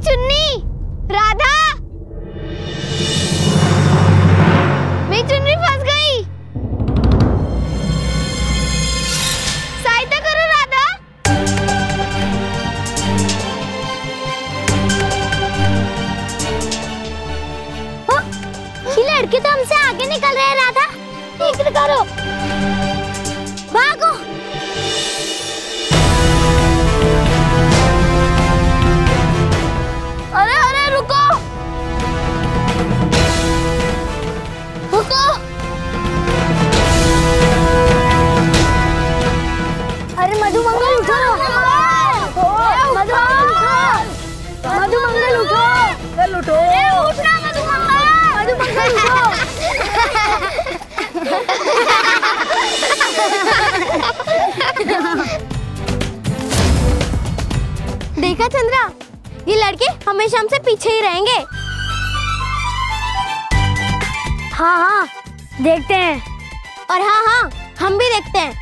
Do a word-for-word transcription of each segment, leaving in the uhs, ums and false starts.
चुन्नी, राधा, मेरी चुन्नी फंस गई। सहायता करो राधा। ओ, ये लड़के तो हमसे आगे निकल रहे हैं राधा। ठीक करो, भागो। अरे अरे रुको, रुको। अरे मधुमंगल उठो, मधुमंगल उठो, मधुमंगल उठो, चल उठो, उठना मधुमंगल, मधुमंगल उठो। देखा चंद्रा, ये लड़के हमेशा हमसे पीछे ही रहेंगे। हाँ हाँ देखते हैं, और हाँ हाँ हम भी देखते हैं।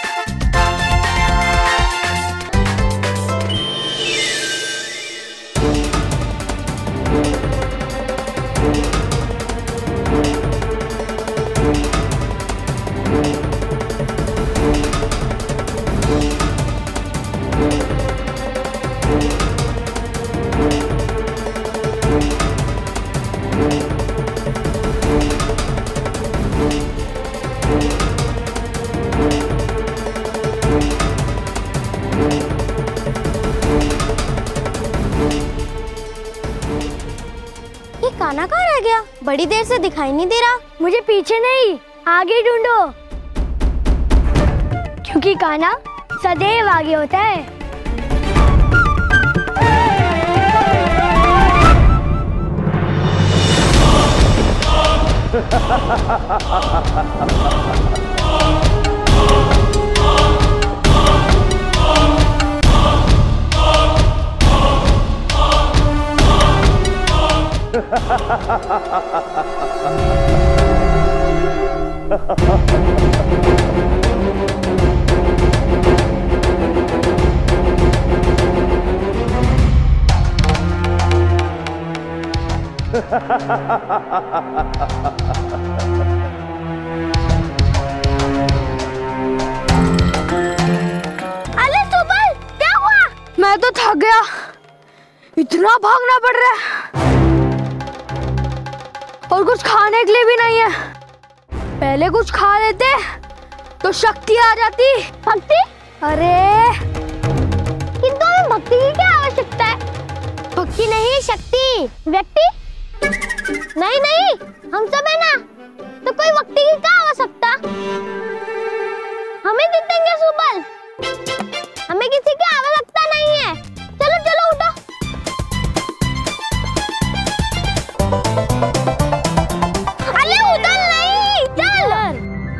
काना कहाँ रह गया? बड़ी देर से दिखाई नहीं दे रहा। मुझे पीछे नहीं, आगे ढूंढो, क्योंकि काना सदैव आगे होता है। अरे सुबल, क्या हुआ? मैं तो थक गया, इतना भागना पड़ रहा है और कुछ खाने के लिए भी नहीं है। पहले कुछ खा लेते तो शक्ति आ जाती। भक्ति? अरे किंतु हमें भक्ति की क्या आवश्यकता है? भक्ति नहीं, शक्ति। व्यक्ति? नहीं नहीं, हम सब है ना, तो कोई भक्ति की क्या आवश्यकता? हमें जीतेंगे सुबल, हमें किसी की आवश्यकता नहीं है। चलो चलो उठो। अरे उधर नहीं, चल।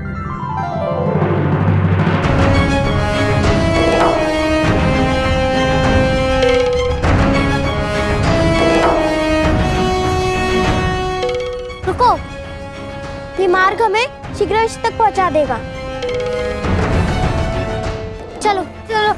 रुको, ये मार्ग हमें शीघ्र इस तक पहुंचा देगा। चलो चलो।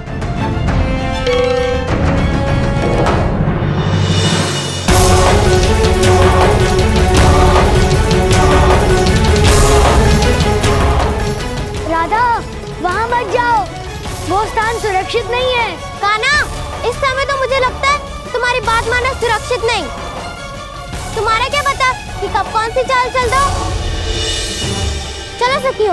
राधा, वहाँ मत जाओ, वो स्थान सुरक्षित नहीं है। काना, इस समय तो मुझे लगता है तुम्हारी बात मानना सुरक्षित नहीं। तुम्हारा क्या पता कि कब कौन सी चाल चल दो। चलो सखियो।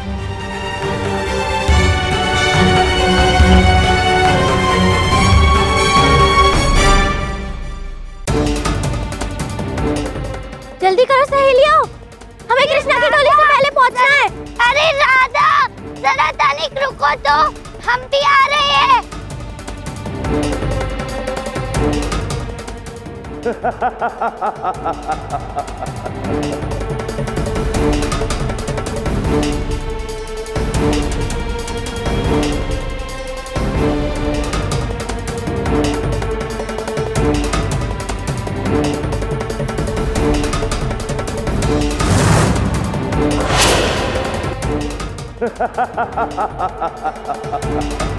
जल्दी करो सहेलियों, हमें कृष्णा की डोली से पहले पहुंचना है। अरे राधा, जरा तनिक रुको तो, हम भी आ रहे हैं। Ha ha ha ha ha ha ha ha ha.